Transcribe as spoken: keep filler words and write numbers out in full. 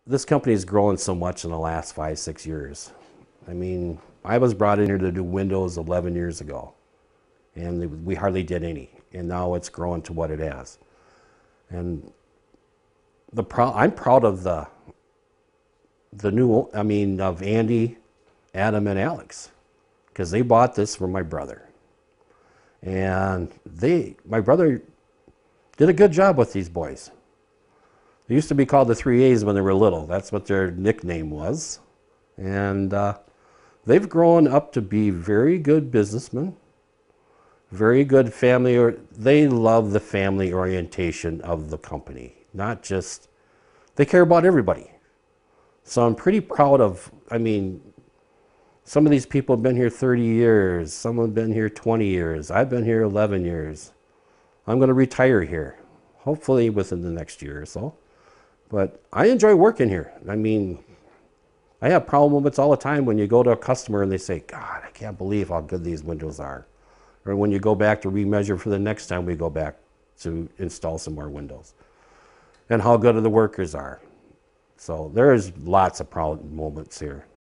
this company has grown so much in the last five, six years. I mean, I was brought in here to do windows eleven years ago, and we hardly did any. And now it's grown to what it has. And the pro I'm proud of the the new, I mean, of Andy, Adam, and Alex, because they bought this from my brother. And they, my brother did a good job with these boys. They used to be called the three A's when they were little. That's what their nickname was. And uh, they've grown up to be very good businessmen, very good family, or they love the family orientation of the company. Not just, they care about everybody. So I'm pretty proud of, I mean, some of these people have been here thirty years, some have been here twenty years, I've been here eleven years. I'm going to retire here, hopefully within the next year or so. But I enjoy working here. I mean, I have problem moments all the time when you go to a customer and they say, God, I can't believe how good these windows are. Or when you go back to remeasure for the next time we go back to install some more windows. And how good the workers are. So there's lots of proud moments here.